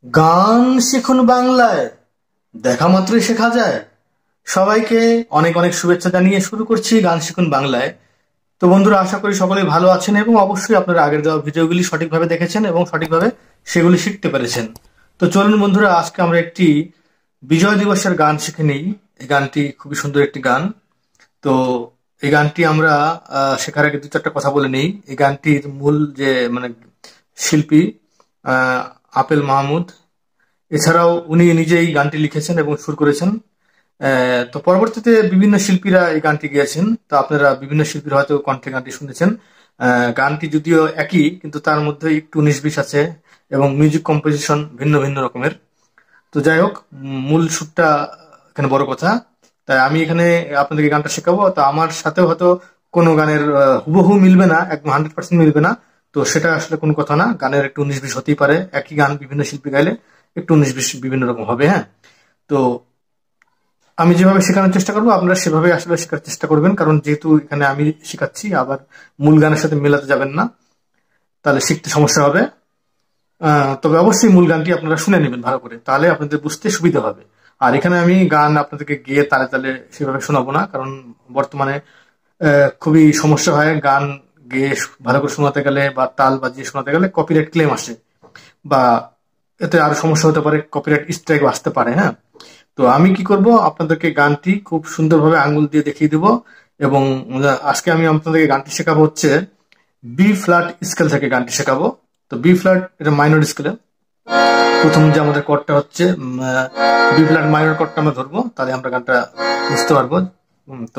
গান শিখুন বাংলায়, দেখা মাত্রই শেখা যায়। সবাইকে অনেক অনেক শুভেচ্ছা জানিয়ে শুরু করছি গান শিখুন বাংলায়। তো বন্ধুরা, আশা করি সকলেই ভালো আছেন এবং অবশ্যই আপনারা আগের দেওয়া ভিডিওগুলি সঠিকভাবে দেখেছেন এবং সঠিকভাবে সেগুলি শিখতে পেরেছেন। তো চলুন বন্ধুরা, আজকে আমরা একটি বিজয় দিবসের গান শিখে নিই। এই গানটি খুবই সুন্দর একটি গান। তো এই গানটি আমরা শেখার আগে দু চারটা কথা বলে নিই। এই গানটির মূল যে শিল্পী আপেল মাহমুদ, এছাড়াও উনি নিজেই গানটি লিখেছেন এবং সুর করেছেন। তো পরবর্তীতে বিভিন্ন শিল্পীরা এই গানটি গেয়েছেন। তো আপনারা বিভিন্ন শিল্পীর হয়তো কণ্ঠে গানটি শুনেছেন। গানটি যদিও একই, কিন্তু তার মধ্যে একটু 19-20 আছে এবং মিউজিক কম্পোজিশন ভিন্ন ভিন্ন রকমের। তো যাই হোক, মূল সুরটা এখানে বড় কথা। তাই আমি এখানে আপনাদেরকে গানটা শেখাবো। তো আমার সাথেও হয়তো কোনো গানের হুবহু মিলবে না, একদম 100% মিলবে না। তো সেটা আসলে কোনো কথা না, গানের একটু 19-20 হতেই পারে। একই গান বিভিন্ন শিল্পী গাইলে একটু 19-20 বিভিন্ন রকম হবে। হ্যাঁ, তো আমি যেভাবে শেখানোর চেষ্টা করবো আপনারা সেভাবে আসলে শেখার চেষ্টা করবেন, কারণ যেহেতু এখানে আমি শেখাচ্ছি, আবার মূল গানের সাথে মেলাতে যাবেন না, তাহলে শিখতে সমস্যা হবে। তবে অবশ্যই মূল গানটি আপনারা শুনে নেবেন ভালো করে, তাহলে আপনাদের বুঝতে সুবিধা হবে। আর এখানে আমি গান আপনাদেরকে গেয়ে তালে তালে সেভাবে শোনাবো না, কারণ বর্তমানে খুবই সমস্যা হয় গান গেয়ে ভালো করে শোনাতে গেলে বা তাল বাজিয়ে শোনাতে গেলে কপিরাইট ক্লেম আসে, বা এতে আরো সমস্যা হতে পারে, কপিরাইট স্ট্রাইক আসতে পারে। হ্যাঁ, তো আমি কি করব, আপনাদেরকে গানটি খুব সুন্দরভাবে আঙ্গুল দিয়ে দেখিয়ে দিব। এবং আজকে আমি আপনাদেরকে গানটি শেখাবো হচ্ছে বি ফ্ল্যাট স্কেল থেকে গানটি শেখাবো। তো বি ফ্ল্যাট এটা মাইনর স্কেলে প্রথম যে আমাদের কর্ডটা হচ্ছে বি ফ্ল্যাট মাইনর কর্ডটা আমরা ধরবো, তাহলে আমরা গানটা বুঝতে পারবো। তো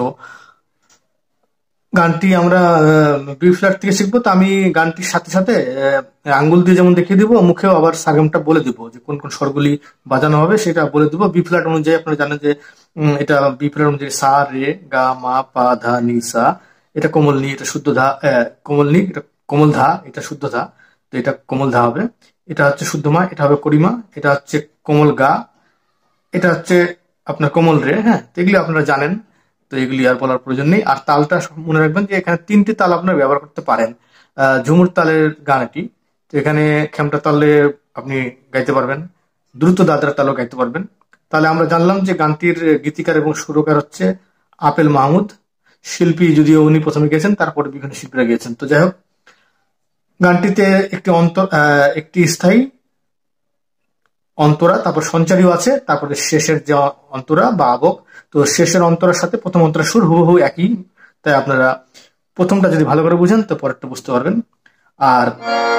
গানটি আমরা বি ফ্ল্যাট থেকে শিখবো। তো আমি গানটির সাথে সাথে আঙ্গুল দিয়ে যেমন দেখিয়ে দিব, মুখেও আবার সারগামটা বলে দিব, যে কোন কোন স্বরগুলি বাজানো হবে সেটা বলে দিব। বি ফ্ল্যাট অনুযায়ী আপনারা জানেন যে এটা বি ফ্ল্যাট অনুযায়ী সা রে গা মা পা ধা নি সা, এটা কোমল নি, এটা শুদ্ধ ধা, কোমল নি এটা কোমল ধা, এটা শুদ্ধ ধা। তো এটা কোমল ধা হবে, এটা হচ্ছে শুদ্ধ মা, এটা হবে করিমা, এটা হচ্ছে কোমল গা, এটা হচ্ছে আপনার কোমল রে। হ্যাঁ, তো এগুলি আপনারা জানেন, তো এগুলি আর বলার প্রয়োজন নেই। আর তালটা মনে রাখবেন যে এখানে 3টি তাল আপনারা ব্যবহার করতে পারেন। ঝুমুর তালের গান এটি। তো এখানে খেমটা তালে আপনি গাইতে পারবেন, দ্রুত দাদরা তালও গাইতে পারবেন। তাহলে আমরা জানলাম যে গানটির গীতিকার এবং সুরকার হচ্ছে আপেল মাহমুদ। শিল্পী যদিও উনি প্রথমে গেছেন, তারপরে বিভিন্ন শিল্পীরা গিয়েছেন। তো যাই হোক, গানটিতে একটি স্থায়ী অন্তরা, তারপর সঞ্চারীও আছে, তারপরে শেষের যে অন্তরা বা আবক। তো শেষের অন্তরার সাথে প্রথম অন্তরার সুর হুবহু একই। তাই আপনারা প্রথমটা যদি ভালো করে বুঝেন তো পরেরটা বুঝতে পারবেন। আর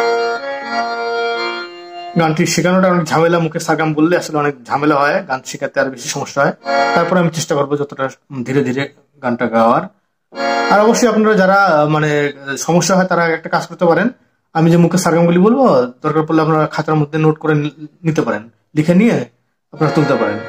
গানটি শেখানোটা অনেক ঝামেলা, মুখে সাগাম বললে আসলে অনেক ঝামেলা হয়, গান শেখাতে আর বেশি সমস্যা হয়। তারপরে আমি চেষ্টা করবো যতটা ধীরে ধীরে গানটা গাওয়ার। আর অবশ্যই আপনারা যারা সমস্যা হয় তারা একটা কাজ করতে পারেন, আমি যে মুখে সারগামগুলি বলবো, দরকার পড়লে আপনারা খাতার মধ্যে নোট করে নিতে পারেন, লিখে নিয়ে আপনারা তুলতে পারেন।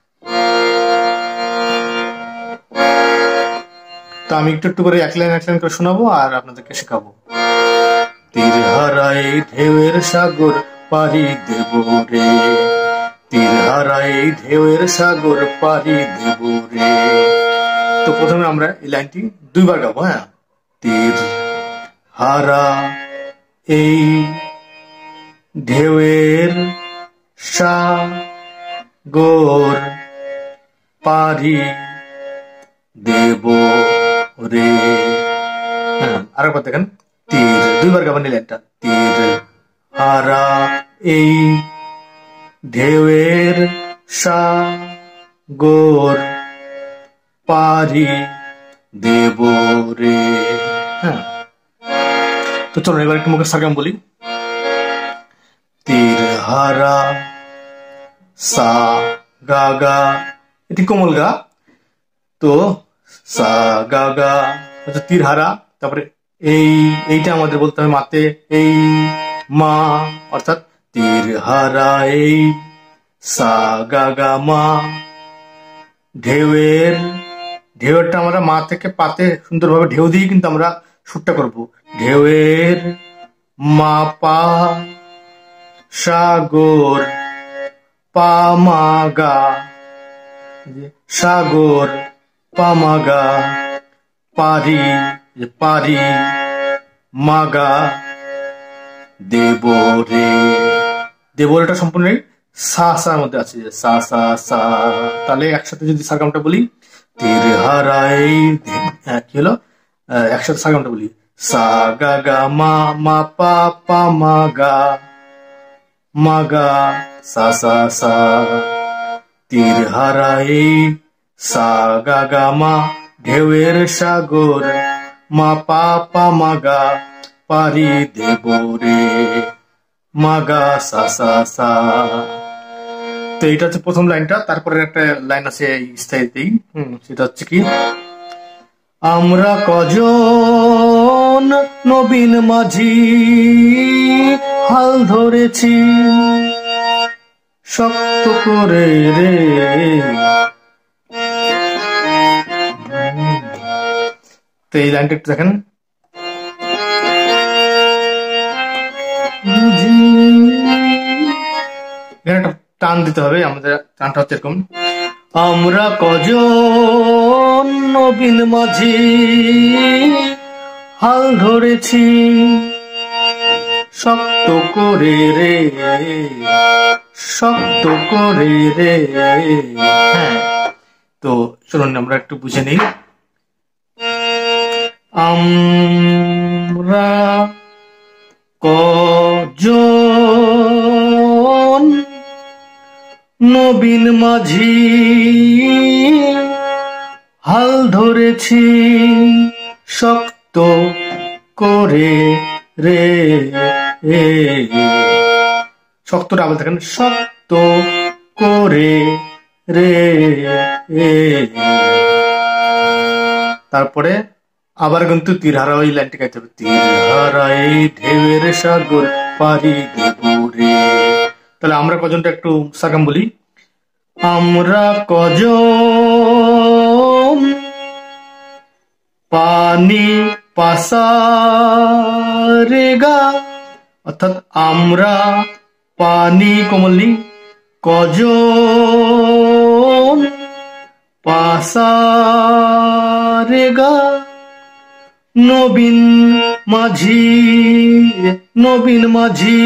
তো আমি একটু একটু করে এক লাইন করে শোনাবো আর আপনাদেরকে শেখাবো। তীর হারাই ঢেউয়ের সাগর পাড়ি দেব রে, তীর হারাই ঢেউয়ের সাগর পাড়ি দেব রে। তো প্রথমে আমরা এই লাইনটি 2বার গাবো। হ্যাঁ, তীর হারা এই ঢেউয়ের সাগর পাড়ি দেব রে। হ্যাঁ, আরেকবার দেখেন, তীর 2বার গাবেন এই লাইনটা। তীর হারা এই ঢেউয়ের সাগর পাড়ি দেব রে। হ্যাঁ, তো চলো এবার একটু মুখে সারগাম বলি। তীর হারা সা গা গা, এটি কোমল গা। তো সা গা গা হচ্ছে তীর হারা, তারপরে এইটা আমাদের বলতে হবে মাতে, এই মা, অর্থাৎ তীর হারা এই সা গা গা মা। ঢেউয়েরটা আমরা মা থেকে পাতে সুন্দরভাবে ঢেউ দিয়ে কিন্তু আমরা সুরটা করবো। ঢেউয়ের মা পা সাগর পা মা গা, সাগর পা মা গা পারি, পারি মা গা দেব রে, দেবরেটা সম্পূর্ণই সা সার মধ্যে আছে, সা সা সা। তাহলে একসাথে যদি সারগামটা বলি, তীর হারাই, কি হলো, একসাথে সারগামটা বলি, সা গা গা মা মা পা পা মা গা সা সা সা। তীর হারাই সা গা গা মা, ঢেউয়ের সাগর মা পা পা মা গা, পারি দেব রে মা গা সা সা সা। তো এটা হচ্ছে প্রথম লাইনটা। তারপরে একটা লাইন আছে স্থায়ীতেই, সেটা হচ্ছে কি, আমরা কজন নবীন মাঝি হাল ধরেছি শক্ত করে রে। তো এই লাইনটা একটু দেখেন, একটা টান দিতে হবে, আমাদের টানটা হচ্ছে এরকম, আমরা কজন নবীন মাঝি হাল ধরেছি শক্ত করে রে, শক্ত করে রে। হ্যাঁ, তো চলুন আমরা একটু বুঝে নিই। আমরা কজন নবীন মাঝি হাল ধরেছি শক্ত করে রে, শক্তটা আবার দেখেন, শক্ত করে রে। তারপরে আবার কিন্তু তীর হারাই লাইনটি গাইতে হবে, তীর হারাই ঢেউয়ের সাগর পারি দেব রে। তাহলে আমরা কজনটা একটু সাকাম বলি, আমরা কজন পানি পাসারেগা, অর্থাৎ আমরা পানি কোমলনি, কজন পাসারেগা নবীন মাঝি, নবীন মাঝি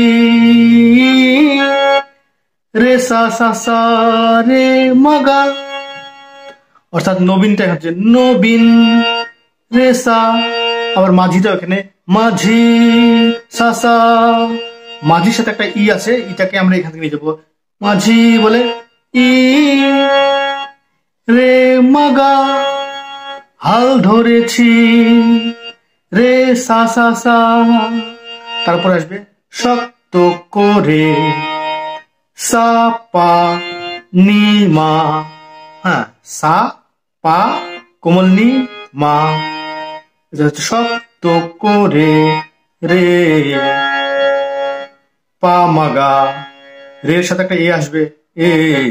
রে সা সা সা রে মাগা, অর্থাৎ নবীনটা হচ্ছে নবীন রে সা, আবার মাঝিটা এখানে মাঝি সা সা, মাঝির সাথে একটা ই আছে, এটাকে আমরা এখান থেকে নিয়ে যাবো, মাঝি বলে ই রে মাগা হাল ধরেছি রে সা সা সা। তারপর আসবে শক্ত করে সা পা নি মা, হ্যাঁ, সা পা কোমল নি মা, এটা হচ্ছে শক্ত করে রে পা মাগা, রের সাথে একটা এ আসবে, এ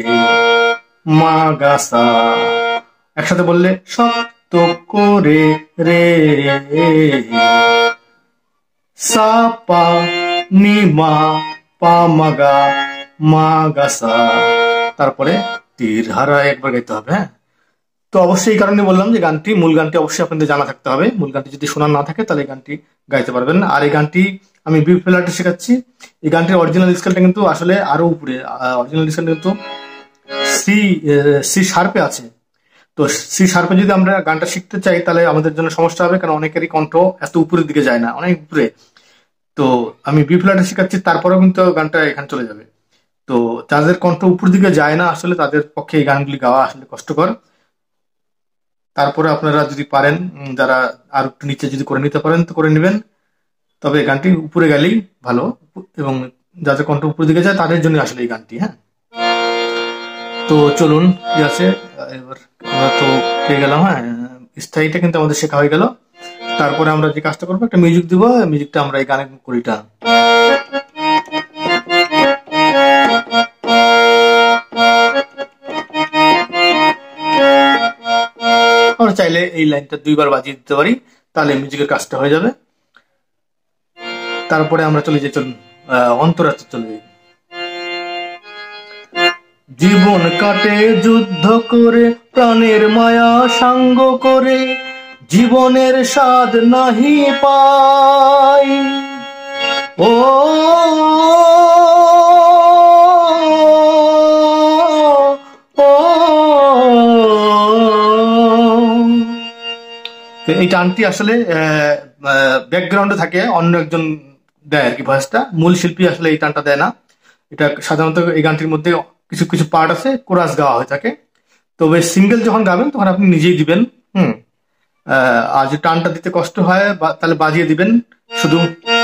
মাগা সা, একসাথে বললে শক্ত করে রে সা পা নি মা পা মাগা মাগা সা। তারপরে তীর হারা একবার গাইতে হবে। হ্যাঁ, তো অবশ্যই এই কারণে বললাম যে গানটি, মূল গানটি অবশ্যই আপনাদের জানা থাকতে হবে। মূল গানটি যদি শোনা না থাকে তাহলে এই গানটি গাইতে পারবেন না। আর এই গানটি আমি বি ফ্ল্যাটে শেখাচ্ছি। এই গানটির অরিজিনাল স্কেলটা কিন্তু আসলে আরো উপরে, অরিজিনাল স্কেল কিন্তু সি শার্পে আছে। তো সি শার্পে যদি আমরা গানটা শিখতে চাই তাহলে আমাদের জন্য সমস্যা হবে, কারণ অনেকেরই কণ্ঠ এত উপরের দিকে যায় না, অনেক উপরে। তো আমি বি ফ্ল্যাটে শেখাচ্ছি, তারপরেও কিন্তু গানটা এখানে চলে যাবে। তো যাদের কণ্ঠ উপর দিকে যায় না আসলে তাদের পক্ষে এই গানগুলি গাওয়া আসলে কষ্টকর। তারপরে আপনারা যদি পারেন, যারা আর একটু নিচে যদি করে নিতে পারেন তো করে নেবেন, তবে গানটি উপরে গেলেই ভালো, এবং যাদের কণ্ঠ উপর দিকে যায় তাদের জন্য আসলে এই গানটি। হ্যাঁ, তো চলুন, কি আছে, এবার আমরা তো পেয়ে গেলাম। হ্যাঁ, স্থায়ীটা কিন্তু আমাদের শেখা হয়ে গেল। তারপরে আমরা যে কাজটা করবো, একটা মিউজিক দিব, মিউজিকটা আমরা এই গানে করিটা, আমরা চাইলে এই লাইনটা দুইবার বাজিয়ে দিতে পারি, তাহলে মিউজিকের কাজটা হয়ে যাবে। তারপরে আমরা চলে যাই, চলুন অন্তরাত্মা চলে যাই। জীবন কাটে যুদ্ধ করে, প্রাণের মায়া সাঙ্গ করে, জীবনের স্বাদ নাহি পাই। ও এই টানটি আসলে ব্যাকগ্রাউন্ডে থাকে, অন্য একজন দেয় আর কি ভয়েসটা, মূল শিল্পী আসলে এই টানটা দেয় না। এটা সাধারণত এই গানটির মধ্যে কিছু কিছু পার্ট আছে, কোরাস গাওয়া হয়ে থাকে। তবে সিঙ্গেল যখন গাবেন তখন আপনি নিজেই দিবেন। আর যদি টানটা দিতে কষ্ট হয় তাহলে বাজিয়ে দিবেন, শুধু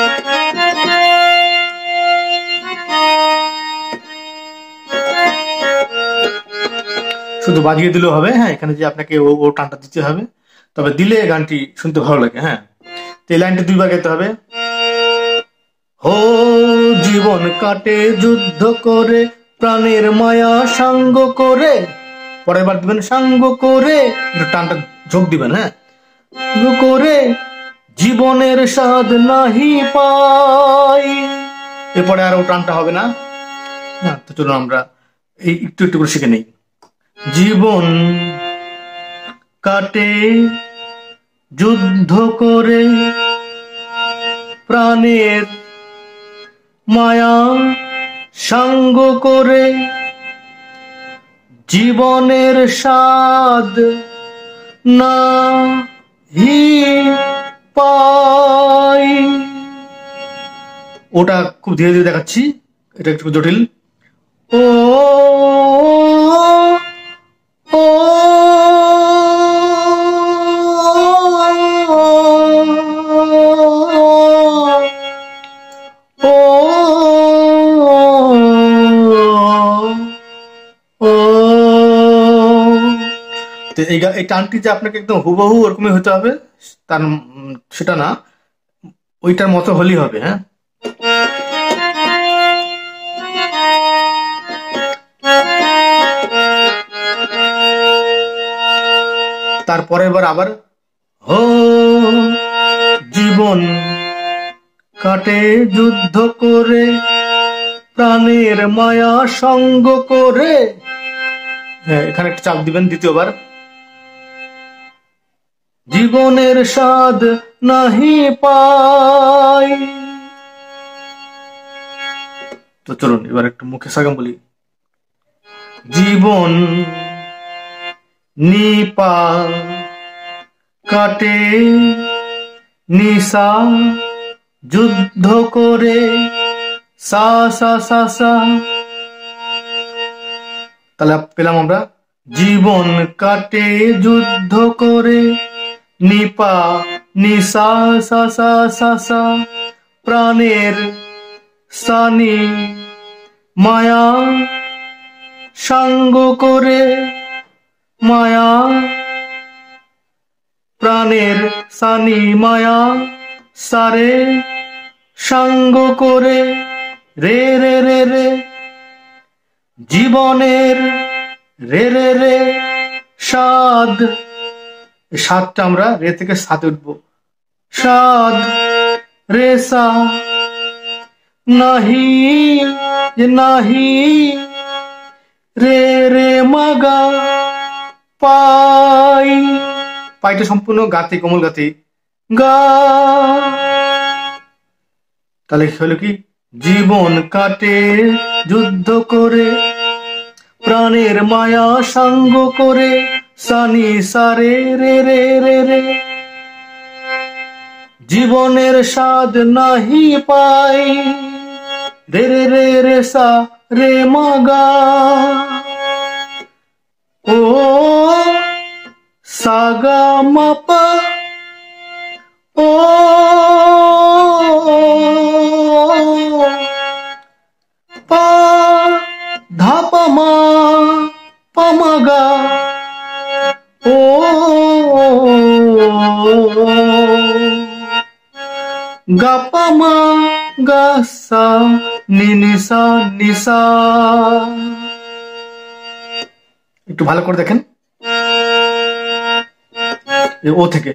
শুধু বাজিয়ে দিলেও হবে। হ্যাঁ, এখানে যে আপনাকে ও টানটা দিতে হবে, তবে দিলে গানটি শুনতে ভালো লাগে। হ্যাঁ, তো এই লাইনটি দুইবার গাইতে হবে। হো জীবন কাটে যুদ্ধ করে, প্রাণের মায়া সাঙ্গ করে, পরের বার দিবেন সাঙ্গ করে, একটু টানটা যোগ দিবেন। হ্যাঁ, করে জীবনের স্বাদ নাহি পাই, এরপরে আর ও টানটা হবে না। হ্যাঁ, তো চলুন আমরা এই একটু একটু করে শিখে নেই। জীবন কাটে যুদ্ধ করে, প্রাণের মায়া সাঙ্গ করে, জীবনের স্বাদ নাহি পাই। ওটা খুব ধীরে ধীরে দেখাচ্ছি, এটা একটু জটিল। ও ও এই টানটি যে আপনাকে একদম হুবহু ওরকমই হতে হবে তার সেটা না, ওইটার মতো হলেই হবে। হ্যাঁ, তারপরের বার আবার হো জীবন কাটে যুদ্ধ করে, প্রাণের মায়া সঙ্গ করে। হ্যাঁ, এখানে একটা চাপ দিবেন দ্বিতীয়বার। জীবনের স্বাদ নাহি পাই। তো চলুন এবার একটু মুখে সাগাম বলি। জীবন নিপা কাটে নিশা যুদ্ধ করে, সা সা সা সা। তাহলে পেলাম আমরা জীবন কাটে যুদ্ধ করে, নিপা নিশা সা সা সা সা, প্রাণের সানি মায়া সাঙ্গ করে, মায়া প্রাণের সানি মায়া সারে সাঙ্গ করে, রে রে রে রে জীবনের রে রে রে স্বাদ। স্বাদটা আমরা রে থেকে সাথে উঠবো, স্বাদ রে সা নাহি নাহি, রে রে মাগা পাই। পাইটা সম্পূর্ণ গাতে, কোমল গাতে গা। তাহলে হলো কি, জীবন কাটে যুদ্ধ করে, প্রাণের মায়া সাঙ্গ করে, সানি সারে রে রে রে রে, জীবনের স্বাদ নাহি পাই, রে রে রে রে সা রে মাগা। ও সাগা মাপা, ও পা ধাপা মা পামাগা, ও গাপা মা গাসা নিনিসা নিসা। একটু ভালো করে দেখেন ও থেকে।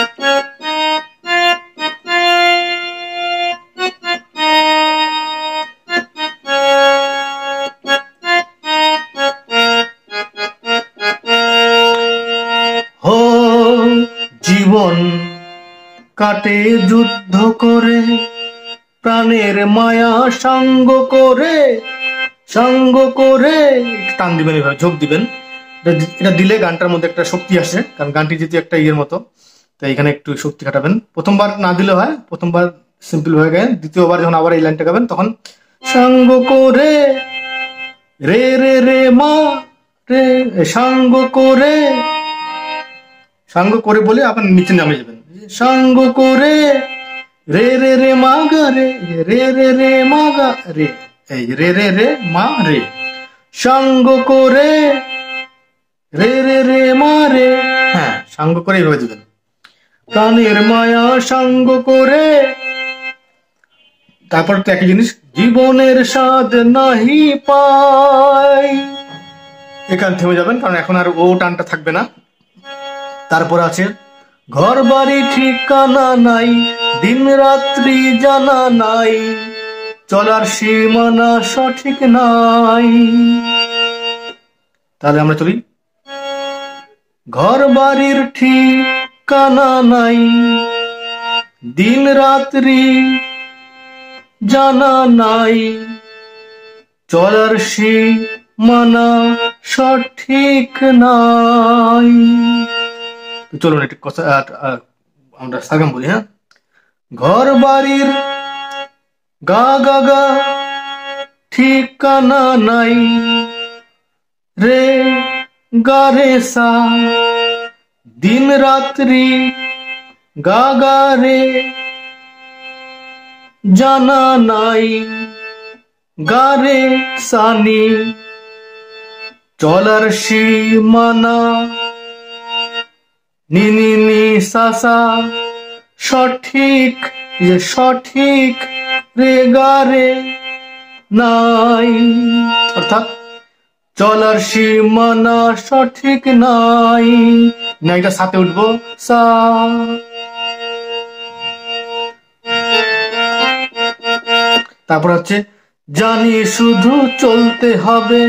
হো জীবন কাটে যুদ্ধ করে, প্রাণের মায়া সাঙ্গ করে, সাঙ্গ করে। টান দিবেন, এভাবে ঝোঁক দিবেন। এটা দিলে গানটার মধ্যে একটা শক্তি আসে, কারণ গানটি যেহেতু একটা ইয়ের মতো, তো তো এখানে একটু শক্তি খাটাবেন। প্রথমবার না দিলে হয়, প্রথমবার সিম্পল হয়ে গেলে, দ্বিতীয়বার যখন আবার এই লাইনটা গাবেন তখন সাঙ্গ করে রে রে রে মা রে, সাঙ্গ করে বলে আবার নিচে নামে যাবেন। সাঙ্গ করে রে রে রে মা গা রে, রে রে রে মা গা রে, এই রে রে রে মা রে, সাঙ্গ করে রে রে রে মা রে। হ্যাঁ, সাঙ্গ করে এইভাবে দিবেন। প্রাণের মায়া সাঙ্গ করে, তারপর তো একই জিনিস, জীবনের স্বাদ নাহি পাই, এখানে থেমে যাবেন কারণ এখন আর ও টানটা থাকবে না। তারপর আছে ঘর বাড়ি ঠিকানা নাই, দিন রাত্রি জানা নাই, চলার সীমানা সঠিক নাই। তাহলে আমরা চলি, ঘর বাড়ির ঠিকানা নাই, দিন রাত্রি জানা নাই, চলার সীমানা সঠিক নাই। চলুন একটু কথা আমরা সাগাম বলি। হ্যাঁ, ঘর বাড়ির গা গা গা ঠিকানা নাই, রে গা রে সা, দিন রাত্রি গা গা রে জানা নাই, গা রে সানি, চলার সীমানা নি নি নি সা সা, সঠিক যে সঠিক রে গা রে নাই, অর্থাৎ চলার সীমানা সঠিক নাই। না, এটা সাথে উঠবো সা। তারপর হচ্ছে জানি শুধু চলতে হবে,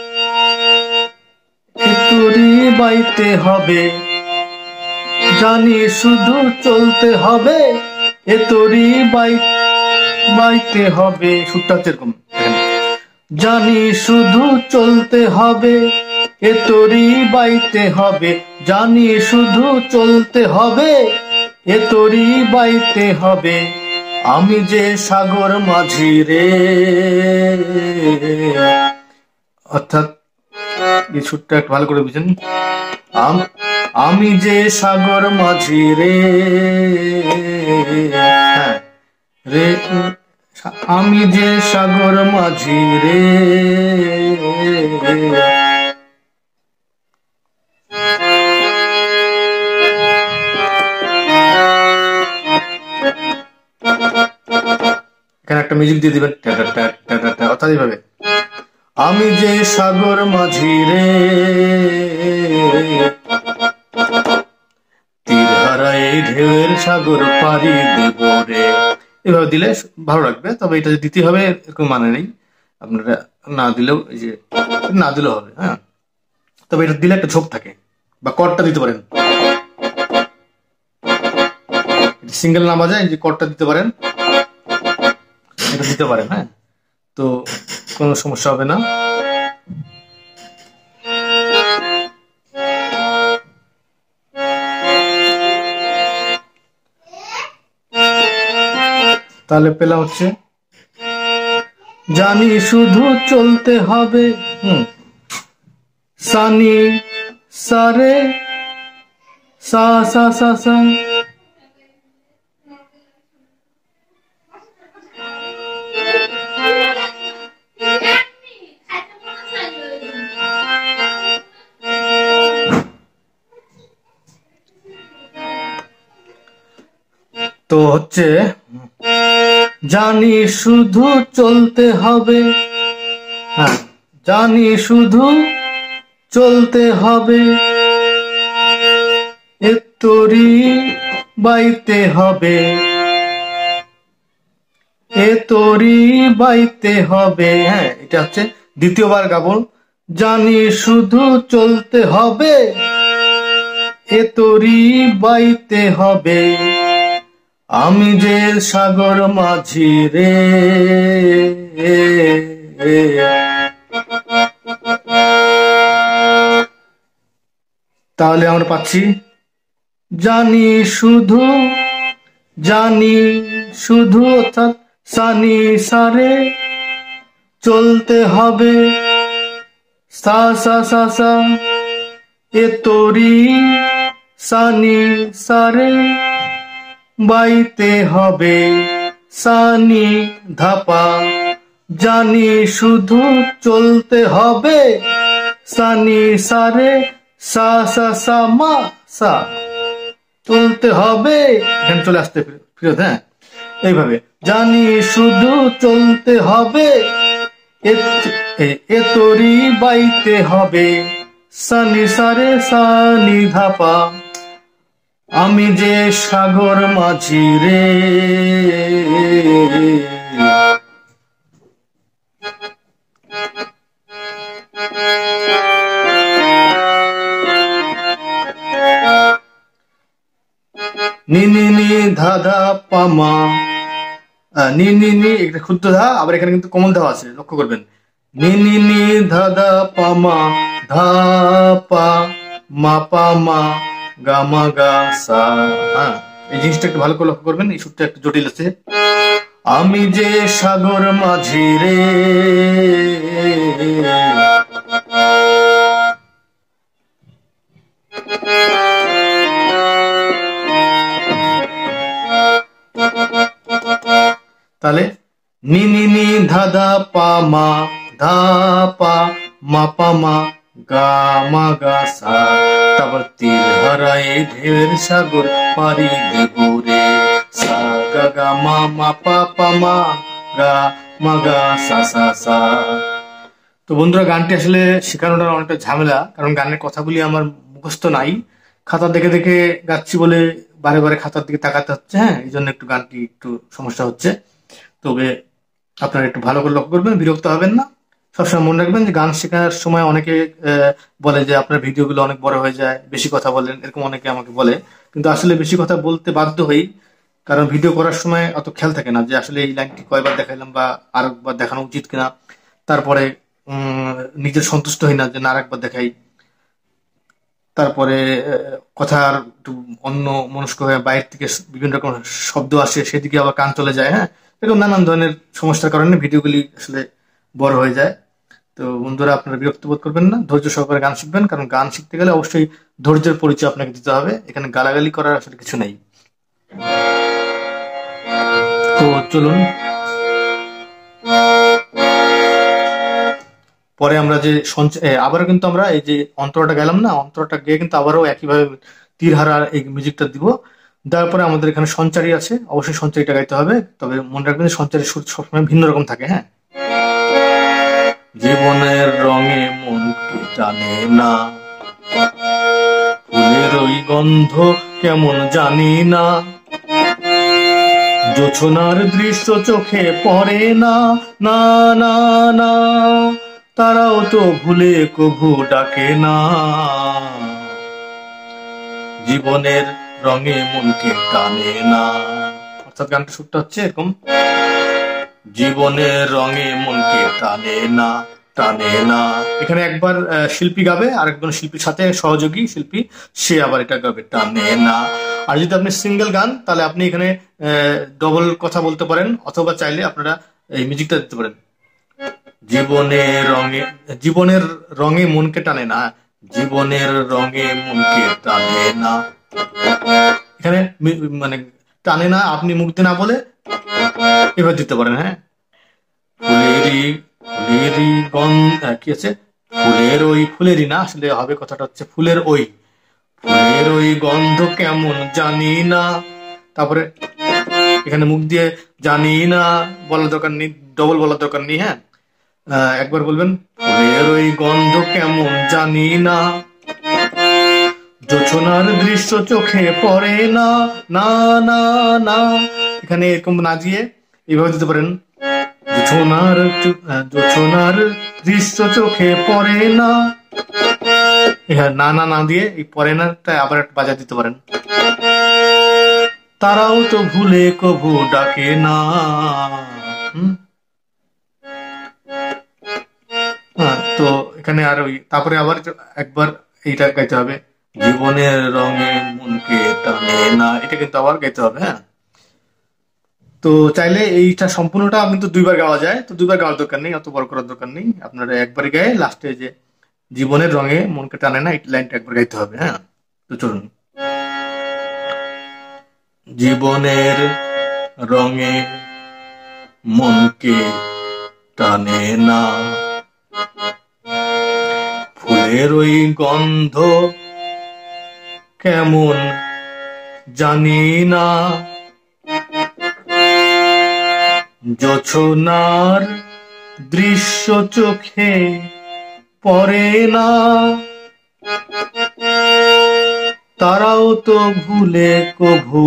তোরি বাইতে হবে, জানি শুধু চলতে হবে, এ তোরি বাইতে হবে। সুরটা হচ্ছে এরকম, জানি শুধু চলতে হবে, এ তোরি বাইতে হবে, জানি শুধু চলতে হবে, এ তোরি বাইতে হবে, আমি যে সাগর মাঝি রে। অর্থাৎ এই সুরটা একটু ভালো করে বুঝেন, আমি যে সাগর মাঝি রে, হ্যাঁ রে, আমি যে সাগর মাঝি রে। এখানে একটা মিউজিক দিয়ে দিবেন, অর্থাৎ এইভাবে, আমি যে সাগর মাঝি রে, তীর হারায় ঢেউয়ের সাগর পাড়ি দেব রে। এভাবে দিলে ভালো লাগবে, তবে এটা যে দিতে হবে এরকম মানে নেই, আপনারা না দিলেও এই যে না দিলেও হবে। হ্যাঁ, তবে এটা দিলে একটা ঝোঁক থাকে, বা কর্ডটা দিতে পারেন, সিঙ্গেল না বাজায় যে কর্ডটা দিতে পারেন, এটা দিতে পারেন। হ্যাঁ, তো কোনো সমস্যা হবে না। তাহলে পেলাম হচ্ছে জানি শুধু চলতে হবে, সানি সারে সা সা সা সা, তো হচ্ছে জানি শুধু চলতে হবে, হ্যাঁ জানি শুধু চলতে হবে, এ তোরি বাইতে হবে, এ তোরি বাইতে হবে। হ্যাঁ, এটা হচ্ছে দ্বিতীয়বার গাবো, জানি শুধু চলতে হবে, এ তোরি বাইতে হবে, আমি যে সাগর মাঝি রে। তাহলে আমরা পাচ্ছি জানি শুধু, জানি শুধু অর্থাৎ সানি সারে চলতে হবে, সা সা সা সা এ তোরি সানি সারে বাইতে হবে, সানি ধাপা। জানি শুধু চলতে হবে, সানি সারে সা সা সা মা সা চলতে হবে, এখানে চলে আসতে ফিরত। হ্যাঁ, এইভাবে জানি শুধু চলতে হবে, এ তোরি বাইতে হবে, সানি সারে সানি ধাপা। আমি যে সাগর মাঝি রে, নি নি নি ধা ধা পামা, নি নি নি একটা ক্ষুদ্র ধা, আবার এখানে কিন্তু কোমল ধা আছে, লক্ষ্য করবেন। নি নি নি ধা ধা পামা ধা পা মা পা মা গা মা গা সা। হ্যাঁ, এই জিনিসটা একটু ভালো করে লক্ষ্য করবেন, এই সুরটা একটু জটিল আছে। আমি যে সাগর মাঝি রে, তাহলে নি নি নি ধা ধা পা মা ধা পা মা পা মা গা মা গা সা। তারপর তীর হারায় ঢেউয়ের সাগর পারি দেব রে, সা গা গা মা মা পা পা মা গা মা গা সা সা সা। তো বন্ধুরা, গানটি আসলে শেখানোটা অনেকটা ঝামেলা, কারণ গানের কথাগুলি আমার মুখস্থ নাই, খাতা দেখে দেখে গাচ্ছি বলে বারে বারে খাতার দিকে তাকাতে হচ্ছে। হ্যাঁ, এই জন্য একটু গানটি একটু সমস্যা হচ্ছে। তবে আপনারা একটু ভালো করে লক্ষ্য করবেন, বিরক্ত হবেন না। সবসময় মনে রাখবেন যে গান শেখার সময় অনেকে বলে যে আপনার ভিডিওগুলো অনেক বড় হয়ে যায়, বেশি কথা বলেন, এরকম অনেকে আমাকে বলে। কিন্তু আসলে বেশি কথা বলতে বাধ্য হই, কারণ ভিডিও করার সময় অত খেয়াল থাকে না যে আসলে এই লাইনটি কয়বার দেখাইলাম বা আরেকবার দেখানো উচিত কিনা। তারপরে নিজের সন্তুষ্ট হই না যে না আরেকবার দেখাই। তারপরে কথার একটু অন্য মনস্ক হয়ে বাইরে থেকে বিভিন্ন রকম শব্দ আসে, সেদিকে আবার কান চলে যায়। হ্যাঁ, এরকম নানান ধরনের সমস্যার কারণে ভিডিওগুলি আসলে বড় হয়ে যায়। তো বন্ধুরা, আপনারা বিরক্ত বোধ করবেন না, ধৈর্য সহকারে গান শিখবেন, কারণ গান শিখতে গেলে অবশ্যই ধৈর্যের পরিচয় আপনাকে দিতে হবে। এখানে গালাগালি করার আসলে কিছু নেই। তো চলুন পরে আমরা যে আবারও কিন্তু আমরা এই যে অন্তরাটা গেলাম না, অন্তরাটা গিয়ে কিন্তু আবারও একইভাবে তীর হারার এই মিউজিকটা দিব। তারপরে আমাদের এখানে সঞ্চারী আছে, অবশ্যই সঞ্চারীটা গাইতে হবে। তবে মনে রাখবেন সঞ্চারী সুর সবসময় ভিন্ন রকম থাকে। হ্যাঁ, জীবনের রঙে মন কে টানে না, ফুলের ওই গন্ধ কেমন জানি না, জোছনার দৃশ্য চোখে পড়ে না, না না না, তারাও তো ভুলে কভু ডাকে না, জীবনের রঙে মনকে টানে না। অর্থাৎ গানটা সুরটা হচ্ছে এরকম, জীবনের রঙে মনকে টানে না, টানে না। এখানে একবার শিল্পী গাবে, আর একজন শিল্পীর সাথে সহযোগী শিল্পী সে আবার এটা গাবে, টানে না। আর যদি আপনি সিঙ্গেল গান, তাহলে আপনি এখানে ডবল কথা বলতে পারেন, অথবা চাইলে আপনারা এই মিউজিকটা দিতে পারেন। জীবনের রঙে মনকে টানে না, জীবনের রঙে মনকে টানে না। এখানে মানে টানে না আপনি মুখ দিয়ে না বলে এবার দিতে পারেন। হ্যাঁ, ফুলেরই কি আছে, ফুলের ওই, ফুলেরই না আসলে হবে, কথাটা হচ্ছে ফুলের ওই গন্ধ কেমন জানি না। তারপরে এখানে মুখ দিয়ে জানি না বলার দরকার নেই, ডবল বলার দরকার নেই। হ্যাঁ, একবার বলবেন, ফুলের ওই গন্ধ কেমন জানি না, জোছনার দৃশ্য চোখে পড়ে না, না না না। এখানে এরকম না দিয়ে এইভাবে দিতে পারেন, জোছনার দৃশ্য চোখে পড়ে না। না না না দিয়ে এই পড়ে না আবার একটা বাজা দিতে পারেন, তারাও তো ভুলে কভু ডাকে না। তো এখানে আর ওই তারপরে আবার একবার এইটা গাইতে হবে, জীবনের রঙে মনকে টানে না, এটা কিন্তু আবার গাইতে হবে। হ্যাঁ, তো চাইলে এইটা সম্পূর্ণটা কিন্তু দুইবার গাওয়া যায়, তো দুইবার গাওয়ার দরকার নেই, অত বড় করার দরকার নেই। আপনারা একবারই গায়ে লাস্টে যে জীবনের রঙে মনকে টানে না এই লাইনটা একবার গাইতে হবে। হ্যাঁ, তো চলুন। জীবনের রঙে মনকে টানে না, ফুলের ওই গন্ধ কেমন জানি না, জোছনার দৃশ্য চোখে পড়ে না, তারাও তো ভুলে কভু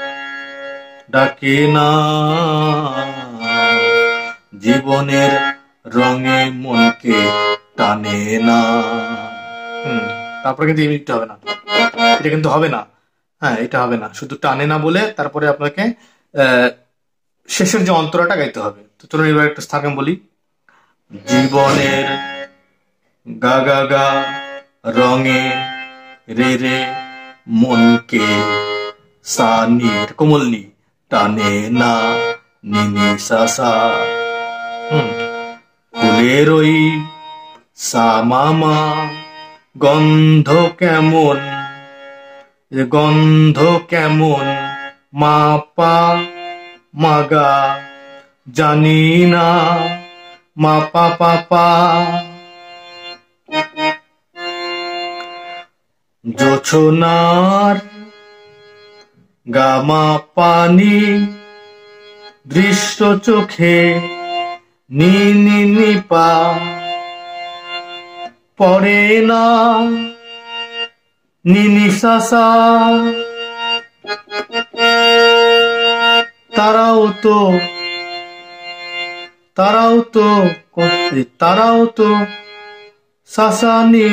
ডাকে না, জীবনের রঙে মনকে টানে না। তারপরে কিন্তু এই মিনিটটা হবে না, এটা কিন্তু হবে না। হ্যাঁ, এটা হবে না, শুধু টানে না বলে তারপরে আপনাকে শেষের যে অন্তরাটা গাইতে হবে। তো চলুন এবার একটু স্থান বলি। জীবনের গা গা গা রঙে রে রে মনকে সানি কোমলনি টানে না নিনি সাসা, ফুলের ওই সামামা গন্ধ কেমন, গন্ধ কেমন মাপা মাগা জানি না, মাপা পাপা, জোছনার গামা পানি দৃশ্য চোখে নি নি নিপা পড়ে না নিনি সাসা, তারাও তো সাসানি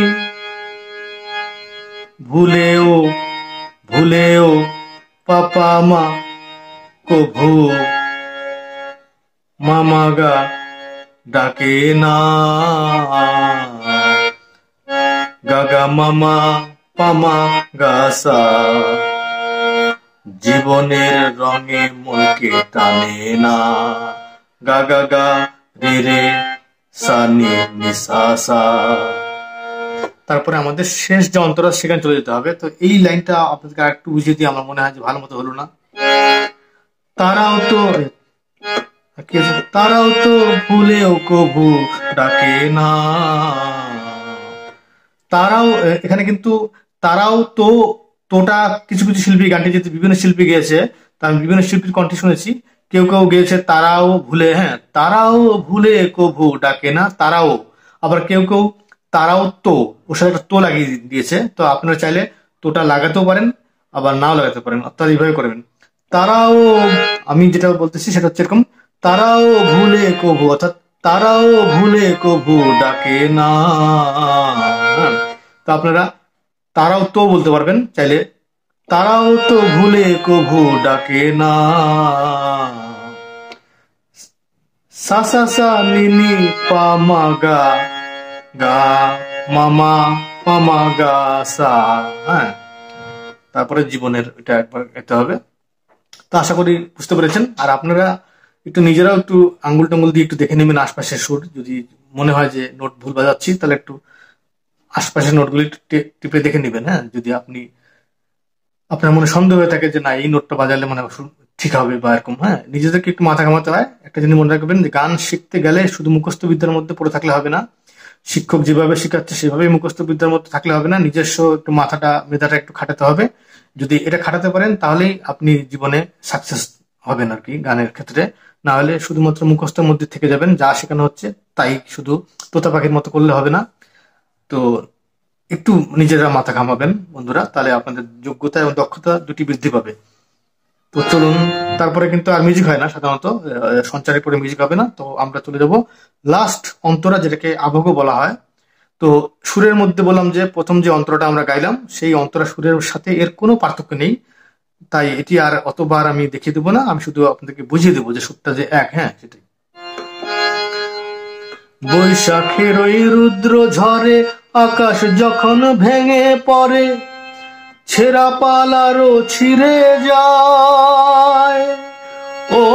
ভুলেও পাপা মা কভু মামাগা ডাকে না, গাগা মামা পামা গাসা, জীবনের রঙে মনকে টানে না, গা গা গা রে রে সানি নিসাসা। তারপরে আমাদের শেষ যে অন্তরা সেখানে চলে যেতে হবে। তো এই লাইনটা আপনাদেরকে আরেকটু বুঝিয়ে দিয়ে আমার মনে হয় যে ভালো মতো হলো না। তারাও তো ভুলেও কভু ডাকে না, তারাও এখানে কিন্তু তারাও তো তোটা কিছু কিছু শিল্পী, গানটি যেহেতু বিভিন্ন শিল্পী গেয়েছে, তা আমি বিভিন্ন শিল্পীর কণ্ঠে শুনেছি। কেউ কেউ গেয়েছে তারাও ভুলে, হ্যাঁ তারাও ভুলে কভু ডাকে না, তারাও। আবার কেউ কেউ তারাও তো ওর সাথে একটা তো লাগিয়ে দিয়েছে। তো আপনারা চাইলে তোটা লাগাতেও পারেন আবার নাও লাগাতে পারেন, অর্থাৎ এইভাবে করবেন। তারাও, আমি যেটা বলতেছি সেটা হচ্ছে এরকম, তারাও ভুলে কভু, অর্থাৎ তারাও ভুলে কভু ডাকে না। তো আপনারা তারাও তো বলতে পারবেন চাইলে, তারাও তো ভুলে কভু ডাকে না, সা সা সা নিনি পামাগা গা মামা পামাগা সা। হ্যাঁ, তারপরে জীবনের এটা একবার গাইতে হবে। তো আশা করি বুঝতে পেরেছেন। আর আপনারা একটু নিজেরাও একটু আঙ্গুল টাঙ্গুল দিয়ে একটু দেখে নেবেন আশপাশের সুর, যদি মনে হয় যে নোট ভুল বাজাচ্ছি তাহলে একটু আশপাশের নোটগুলি টিপে দেখে নেবেন। হ্যাঁ, যদি আপনার মনে সন্দেহ হয়ে থাকে যে না এই নোটটা বাজালে মানে ঠিক হবে বা এরকম, হ্যাঁ নিজেদেরকে একটু মাথা ঘামাতে হয়। একটা জিনিস মনে রাখবেন যে গান শিখতে গেলে শুধু মুখস্থ বিদ্যার মধ্যে পড়ে থাকলে হবে না, শিক্ষক যেভাবে শেখাচ্ছে সেভাবেই মুখস্থ বিদ্যার মধ্যে থাকলে হবে না, নিজস্ব একটু মেধাটা একটু খাটাতে হবে। যদি এটা খাটাতে পারেন তাহলেই আপনি জীবনে সাকসেস হবেন আর কি গানের ক্ষেত্রে। না হলে শুধুমাত্র মুখস্থের মধ্যে থেকে যাবেন, যা শেখানো হচ্ছে তাই শুধু তোতা পাখির মতো করলে হবে না। তো একটু নিজেরা মাথা ঘামাবেন বন্ধুরা, তাহলে আপনাদের যোগ্যতা এবং দক্ষতা দুটি বৃদ্ধি পাবে। তো চলুন, তারপরে কিন্তু আর মিউজিক হয় না সাধারণত, সঞ্চারের পরে মিউজিক হবে না। তো আমরা চলে যাব লাস্ট অন্তরা, যেটাকে আবহ বলা হয়। তো সুরের মধ্যে বললাম যে প্রথম যে অন্তরাটা আমরা গাইলাম সেই অন্তরা সুরের সাথে এর কোনো পার্থক্য নেই, তাই এটি আর অতবার আমি দেখিয়ে দেবো না, আমি শুধু আপনাদেরকে বুঝিয়ে দেবো যে সুরটা যে এক। হ্যাঁ, সেটাই। বৈশাখের ওই রুদ্র ঝড়ে আকাশ যখন ভেঙে পড়ে, ছেঁড়া পাল আরো ছিঁড়ে যায়। ও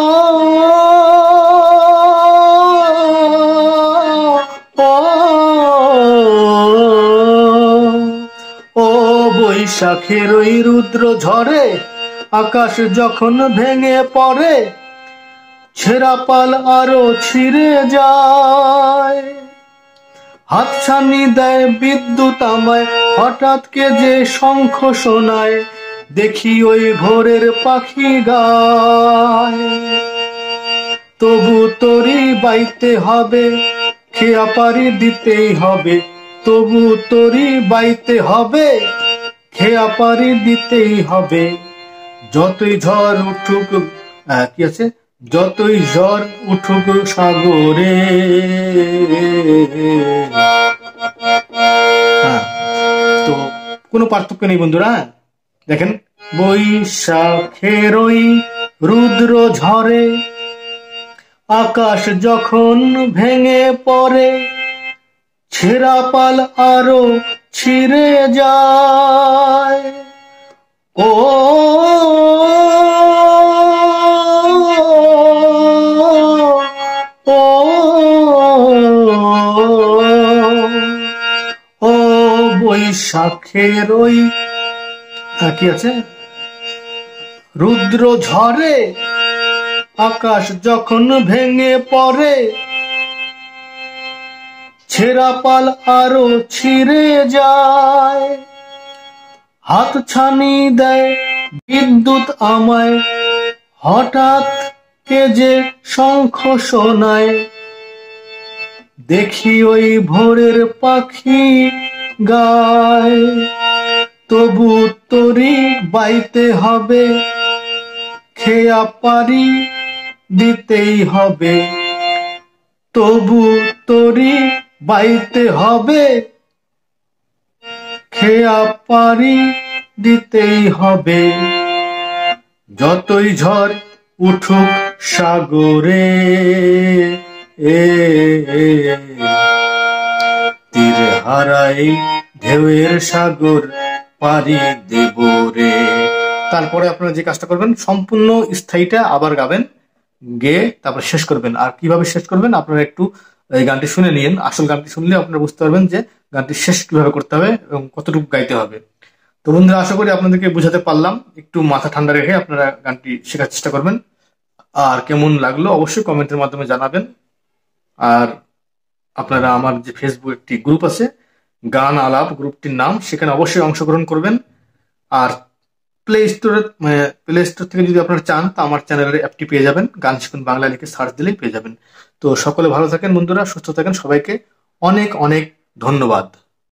ও বৈশাখের ওই রুদ্র ঝড়ে আকাশ যখন ভেঙে পড়ে, ছেঁড়া পাল আরো ছিঁড়ে যায়। হাতছানি দেয় বিদ্যুৎ আমায়, হঠাৎ কে যে শঙ্খ শোনায়, দেখি ওই ভোরের পাখি গায়। তবু তরি বাইতে হবে, খেয়া পারি দিতেই হবে। তবু তরি বাইতে হবে, খেয়া পারি দিতেই হবে। যতই ঝড় উঠুক, কি আছে, যতই ঝড় উঠুক সাগরে। তো কোনো পার্থক্য নেই বন্ধুরা। দেখেন, বৈশাখের ওই রুদ্র ঝড়ে আকাশ যখন ভেঙে পড়ে, ছেঁড়া পাল আরো ছিঁড়ে যায়। ও ও বৈশাখের ওই কি আছে, রুদ্র ঝড়ে আকাশ যখন ভেঙে পড়ে, ছেঁড়া পাল আরো ছিঁড়ে যায়। হাতছানি দেয় বিদ্যুৎ আমায়, হঠাৎ কে যে শঙ্খ শোনায়, দেখি ওই ভোরের পাখি গায়। তবু তরি বাইতে হবে, খেয়া পারি দিতেই হবে। তবু তরি বাইতে হবে, খেয়া পারি দিতেই হবে। যতই ঝড় উঠুক সাগরে, তীর হারাই ঢেউয়ের সাগর পারি দেব রে। তারপরে আপনারা যে কাজটা করবেন, সম্পূর্ণ স্থায়ীটা আবার গাবেন, গেয়ে তারপর শেষ করবেন। আর কিভাবে শেষ করবেন আপনারা একটু এই গানটি শুনে নিন। আসল গানটি শুনলে আপনারা বুঝতে পারবেন যে গানটি শেষ কিভাবে করতে হবে এবং কতটুকু গাইতে হবে। তো বন্ধুরা, আশা করি আপনাদেরকে বুঝাতে পারলাম। একটু মাথা ঠান্ডা রেখে আপনারা গানটি শেখার চেষ্টা করবেন। আর কেমন লাগলো অবশ্যই কমেন্টের মাধ্যমে জানাবেন। আর আপনারা আমার যে ফেসবুক একটি গ্রুপ আছে, গান আলাপ গ্রুপটির নাম, সেখানে অবশ্যই অংশগ্রহণ করবেন। আর প্লে স্টোর থেকে যদি আপনারা চান তা আমার চ্যানেলের অ্যাপটি পেয়ে যাবেন, গান শিখুন বাংলা লিখে সার্চ দিলেই পেয়ে যাবেন। তো সকলে ভালো থাকেন বন্ধুরা, সুস্থ থাকেন। সবাইকে অনেক অনেক ধন্যবাদ।